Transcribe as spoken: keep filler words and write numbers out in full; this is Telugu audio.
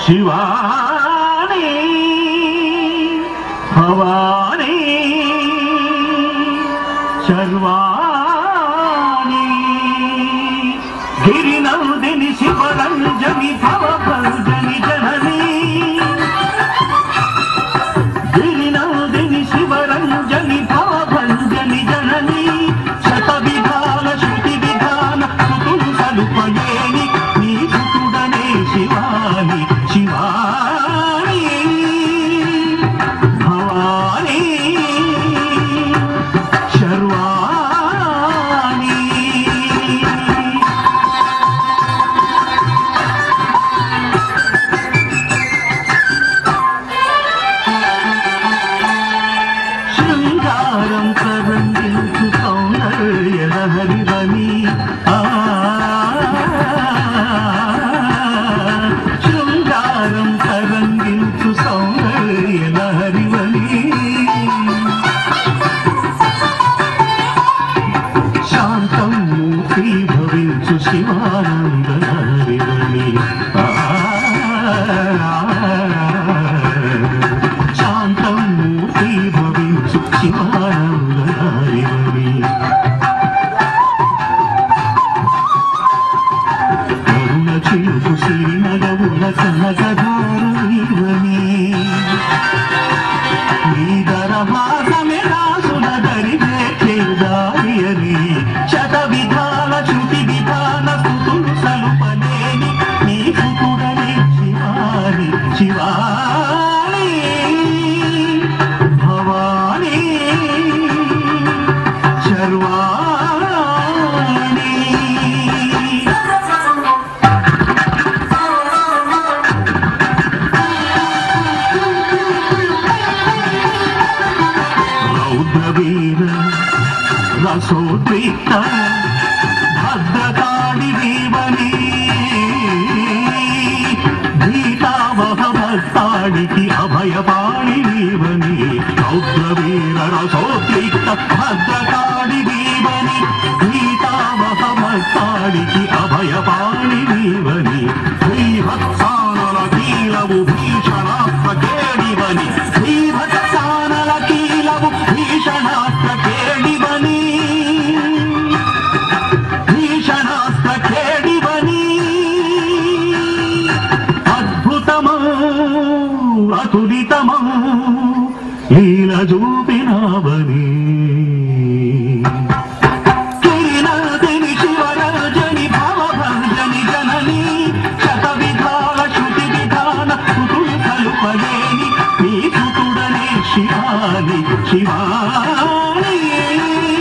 శివాని భవాని శర్వాణి గిరినందిని శివరంజని భవభంజని జనని గిరినందిని శివరంజని భవభంజని జనని శత విధాన శృతి విధాన సుతులు సలుపయేని నీ సుతుడనే శివాని శివాని భవాని శర్వాణి శృంగారం తరంగిల్చు సౌందర్య లహరివని ఆ శృంగారం తరంగిల్చు సౌందర్య లహరివని శాంతం మూర్తి భవించు శివానంద లహరివని శాంతం మూర్తి భవించు శివానంద లహరివని కరుణ చిలుపు శ్రీనగవుల కనకధారవని నీ దరహాసమే రాసుల దరివేదారియని శత విధాన శృతి విధాన స్తుతులు సలుపలేని నీ సుతుడని శివాని శివాని భవాని శర్వాణి రౌద్రవీర రసోద్రిక్త భద్రకాళి దీవని భీతావహ భక్తాడికి అభయపాణి దీవని రౌద్రవీర రసోద్రిక్త భద్రకాళి దీవని భీతావహ భక్తాడికి అభయపాణి దీవని శ్రీభక్సానల కీలవు భీషణాస్త్ర కేడివని శ్రీభక్సానల కీలవు భీషణాస్త్ర కేడివని భీషణాస్త్ర కేడివని అద్భుతమౌ అతులితమౌ లీల చూపినావని కిరినాదిని శివరాజని భవభంజని జనని శత విధాన శృతి విధాన సుతులు కలుపలేని నీ సుతుడనే శివాని శివాని